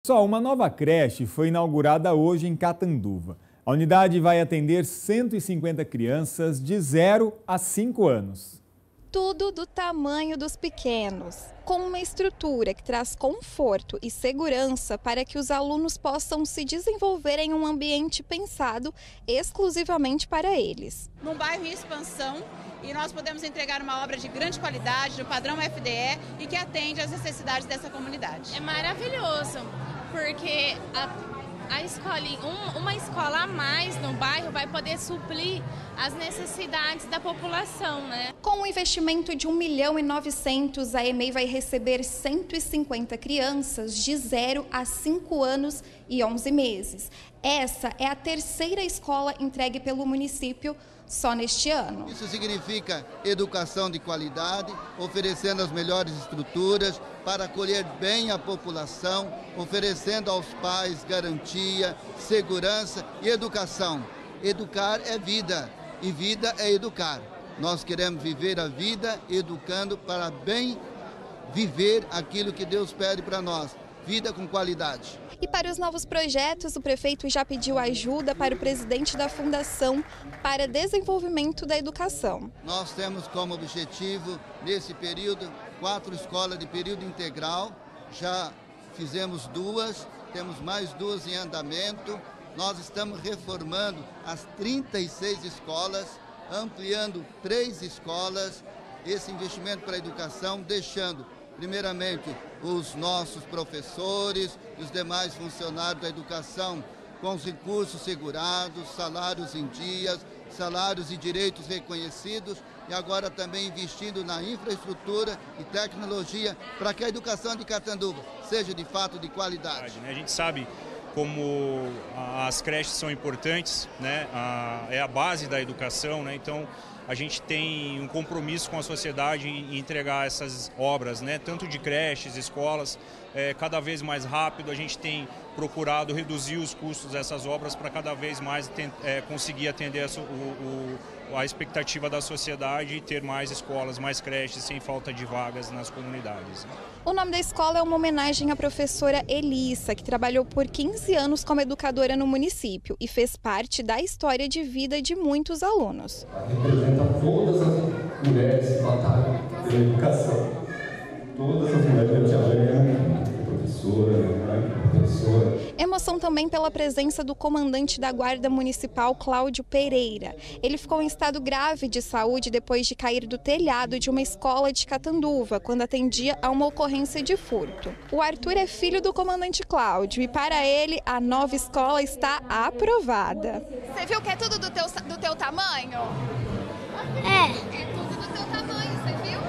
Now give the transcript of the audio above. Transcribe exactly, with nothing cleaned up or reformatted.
Pessoal, uma nova creche foi inaugurada hoje em Catanduva. A unidade vai atender cento e cinquenta crianças de zero a cinco anos. Tudo do tamanho dos pequenos, com uma estrutura que traz conforto e segurança para que os alunos possam se desenvolver em um ambiente pensado exclusivamente para eles. Num bairro em expansão, e nós podemos entregar uma obra de grande qualidade, do padrão F D E e que atende às necessidades dessa comunidade. É maravilhoso, porque a, a escola, um, uma escola a mais no bairro vai poder suprir as necessidades da população, né? Com um investimento de um milhão e novecentos, a EMEI vai receber cento e cinquenta crianças de zero a cinco anos e onze meses. Essa é a terceira escola entregue pelo município só neste ano. Isso significa educação de qualidade, oferecendo as melhores estruturas para acolher bem a população, oferecendo aos pais garantia, segurança e educação. Educar é vida e vida é educar. Nós queremos viver a vida educando para bem viver aquilo que Deus pede para nós, vida com qualidade. E para os novos projetos, o prefeito já pediu ajuda para o presidente da Fundação para Desenvolvimento da Educação. Nós temos como objetivo, nesse período, quatro escolas de período integral. Já fizemos duas, temos mais duas em andamento. Nós estamos reformando as trinta e seis escolas, ampliando três escolas, esse investimento para a educação, deixando primeiramente os nossos professores e os demais funcionários da educação com os recursos segurados, salários em dias, salários e direitos reconhecidos e agora também investindo na infraestrutura e tecnologia para que a educação de Catanduva seja de fato de qualidade. A gente sabe como as creches são importantes, né? É a base da educação, né? Então a gente tem um compromisso com a sociedade em entregar essas obras, né? Tanto de creches, escolas, é, cada vez mais rápido. A gente tem procurado reduzir os custos dessas obras para cada vez mais tem, é, conseguir atender a, o, o, a expectativa da sociedade e ter mais escolas, mais creches, sem falta de vagas nas comunidades. O nome da escola é uma homenagem à professora Elissa, que trabalhou por quinze anos como educadora no município e fez parte da história de vida de muitos alunos. Representa todas as mulheres que batalham pela educação. Todas as mulheres, minha tia Helena, professora, minha mãe, professora. Emoção também pela presença do comandante da Guarda Municipal, Cláudio Pereira. Ele ficou em estado grave de saúde depois de cair do telhado de uma escola de Catanduva, quando atendia a uma ocorrência de furto. O Arthur é filho do comandante Cláudio e, para ele, a nova escola está aprovada. Você viu que é tudo do teu, do teu tamanho? É. É tudo do teu tamanho, você viu?